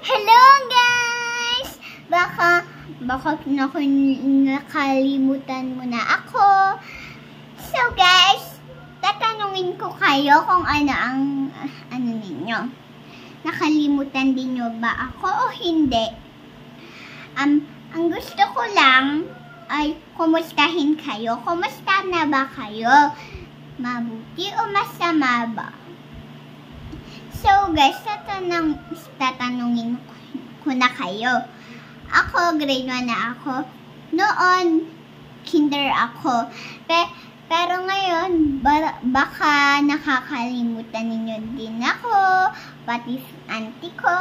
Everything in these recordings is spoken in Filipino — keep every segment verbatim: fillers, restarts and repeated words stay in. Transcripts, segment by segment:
Hello guys! Baka, baka naku, nakalimutan mo na ako. So guys, tatanungin ko kayo kung ano ang, ano ninyo. Nakalimutan din nyo ba ako o hindi? Um, ang gusto ko lang ay kumustahin kayo. Kumusta na ba kayo? Mabuti o masama ba? So guys, tatanong, tatanungin ko na kayo. Ako, grade one na ako. Noon, kinder ako. Pe, pero ngayon, ba, baka nakakalimutan ninyo din ako. Pati si auntie ko.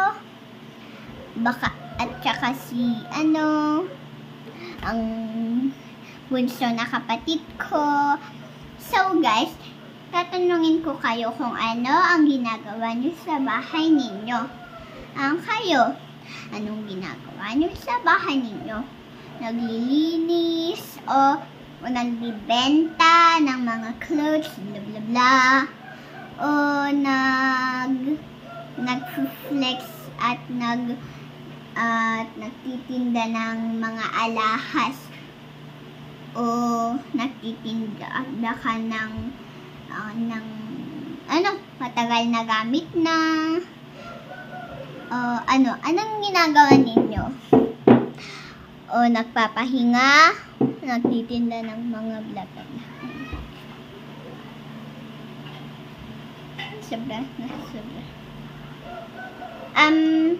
Baka, at saka si, ano, ang bunso na kapatid ko. So guys, tatanungin ko kayo kung ano ang ginagawa nyo sa bahay ninyo. Ang kayo, anong ginagawa nyo sa bahay ninyo? Naglilinis o, o nagbibenta ng mga clothes, bla bla bla. O nag nag-flex at nag at nagtitinda ng mga alahas. O nagtitinda ka ng Uh, ng ano, matagal na gamit na uh, ano, anong ginagawa ninyo? O nagpapahinga, nagtitinda ng mga bla bla bla. Sobra, sobra. Um,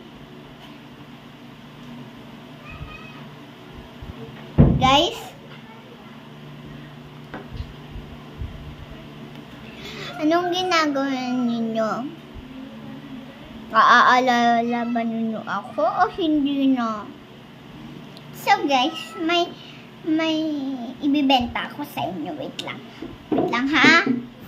guys, anong ginagawa ninyo? Aaalala ba ninyo ako o hindi na? So guys, may may ibibenta ako sa inyo. Wait lang. Wait lang ha.